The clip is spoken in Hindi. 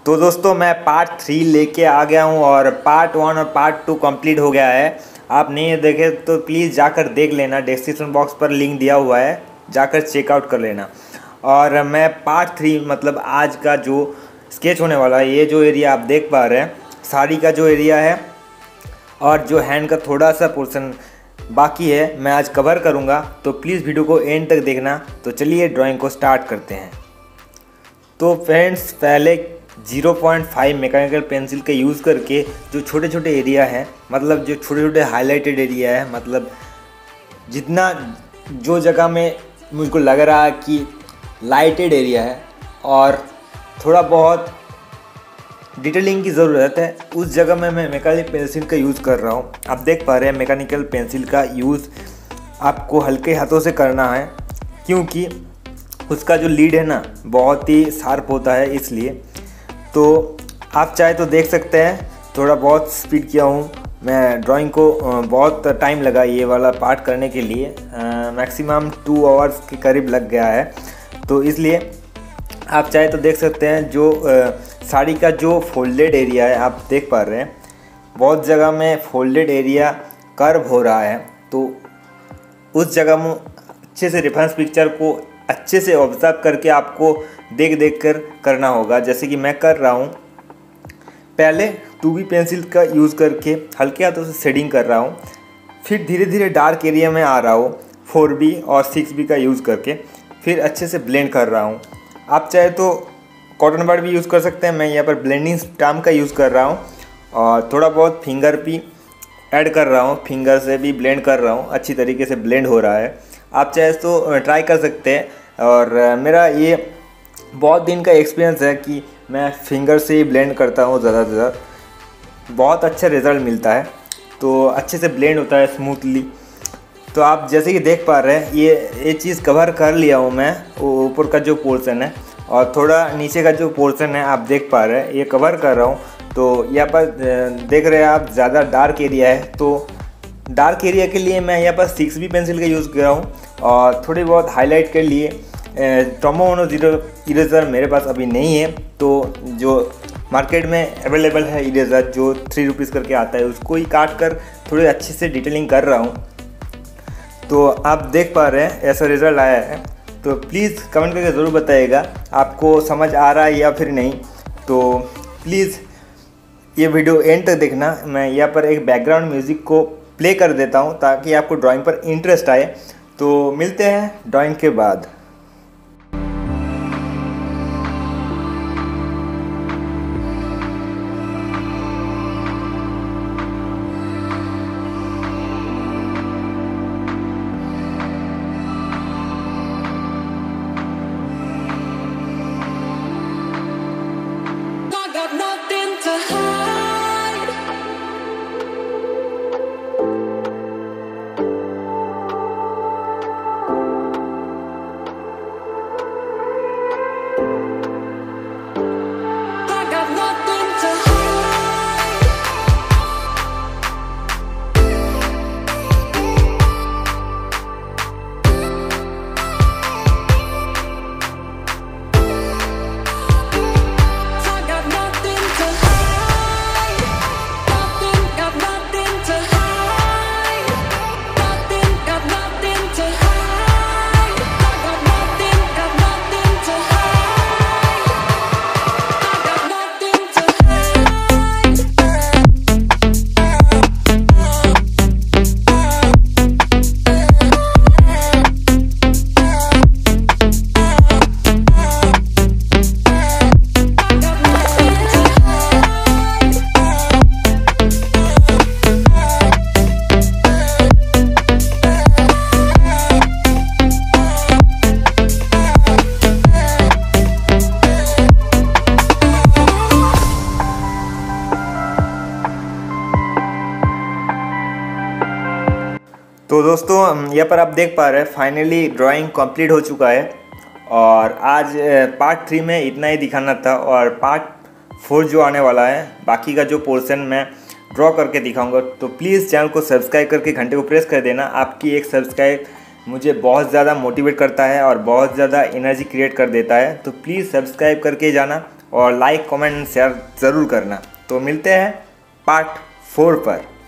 तो दोस्तों मैं पार्ट 3 लेके आ गया हूँ और पार्ट 1 और पार्ट 2 कंप्लीट हो गया है। आप नहीं देखे तो प्लीज़ जाकर देख लेना, डिस्क्रिप्शन बॉक्स पर लिंक दिया हुआ है, जाकर चेकआउट कर लेना। और मैं पार्ट 3 मतलब आज का जो स्केच होने वाला है, ये जो एरिया आप देख पा रहे हैं साड़ी का जो एरिया है और जो हैंड का थोड़ा सा पोर्शन बाकी है, मैं आज कवर करूँगा। तो प्लीज़ वीडियो को एंड तक देखना। तो चलिए ड्राइंग को स्टार्ट करते हैं। तो फ्रेंड्स पहले 0.5 मैकेनिकल पेंसिल का यूज़ करके जो छोटे छोटे एरिया है, मतलब जो छोटे छोटे हाईलाइटेड एरिया है, मतलब जितना जो जगह में मुझको लग रहा है कि लाइटेड एरिया है और थोड़ा बहुत डिटेलिंग की ज़रूरत है, उस जगह में मैं मैकेनिकल पेंसिल का यूज़ कर रहा हूँ। आप देख पा रहे हैं मैकेनिकल पेंसिल का यूज़ आपको हल्के हाथों से करना है, क्योंकि उसका जो लीड है ना बहुत ही शार्प होता है। इसलिए तो आप चाहे तो देख सकते हैं, थोड़ा बहुत स्पीड किया हूँ मैं ड्राइंग को। बहुत टाइम लगा ये वाला पार्ट करने के लिए, मैक्सिमम 2 आवर्स के करीब लग गया है। तो इसलिए आप चाहे तो देख सकते हैं जो साड़ी का जो फोल्डेड एरिया है, आप देख पा रहे हैं बहुत जगह में फोल्डेड एरिया कर्व हो रहा है। तो उस जगह में अच्छे से रेफरेंस पिक्चर को अच्छे से ऑब्जर्व करके आपको देख देख कर करना होगा, जैसे कि मैं कर रहा हूँ। पहले 2B पेंसिल का यूज़ करके हल्के हाथों से शेडिंग कर रहा हूँ, फिर धीरे धीरे डार्क एरिया में आ रहा हूँ 4B और 6B का यूज़ करके, फिर अच्छे से ब्लेंड कर रहा हूँ। आप चाहे तो कॉटन बड भी यूज़ कर सकते हैं, मैं यहाँ पर ब्लेंडिंग स्टाम का यूज़ कर रहा हूँ और थोड़ा बहुत फिंगर भी ऐड कर रहा हूँ, फिंगर से भी ब्लेंड कर रहा हूँ। अच्छी तरीके से ब्लेंड हो रहा है, आप चाहे तो ट्राई कर सकते हैं। और मेरा ये बहुत दिन का एक्सपीरियंस है कि मैं फिंगर से ही ब्लेंड करता हूँ ज़्यादा से ज़्यादा, बहुत अच्छा रिज़ल्ट मिलता है। तो अच्छे से ब्लेंड होता है स्मूथली। तो आप जैसे कि देख पा रहे हैं ये चीज़ कवर कर लिया हूँ मैं, ऊपर का जो पोर्शन है और थोड़ा नीचे का जो पोर्शन है आप देख पा रहे हैं, ये कवर कर रहा हूँ। तो यहाँ पर देख रहे हैं आप ज़्यादा डार्क एरिया है, तो डार्क एरिया के लिए मैं यहाँ पर 6B पेंसिल का यूज़ किया हूँ और थोड़ी बहुत हाईलाइट के लिए टोमो मोनो 0 इरेज़र मेरे पास अभी नहीं है। तो जो मार्केट में अवेलेबल है इरेज़र जो 3 रुपीज़ करके आता है, उसको ही काट कर थोड़ी अच्छे से डिटेलिंग कर रहा हूँ। तो आप देख पा रहे हैं ऐसा रिज़ल्ट आया है। तो प्लीज़ कमेंट करके ज़रूर बताइएगा आपको समझ आ रहा है या फिर नहीं। तो प्लीज़ ये वीडियो एंड तक देखना। मैं यहाँ पर एक बैकग्राउंड म्यूज़िक को प्ले कर देता हूँ ताकि आपको ड्राइंग पर इंटरेस्ट आए। तो मिलते हैं ड्राइंग के बाद। तो दोस्तों यहाँ पर आप देख पा रहे हैं फाइनली ड्राइंग कंप्लीट हो चुका है और आज पार्ट 3 में इतना ही दिखाना था। और पार्ट 4 जो आने वाला है, बाकी का जो पोर्शन मैं ड्रॉ करके दिखाऊंगा। तो प्लीज़ चैनल को सब्सक्राइब करके घंटे को प्रेस कर देना। आपकी एक सब्सक्राइब मुझे बहुत ज़्यादा मोटिवेट करता है और बहुत ज़्यादा एनर्जी क्रिएट कर देता है। तो प्लीज़ सब्सक्राइब करके जाना और लाइक कमेंट शेयर ज़रूर करना। तो मिलते हैं पार्ट 4 पर।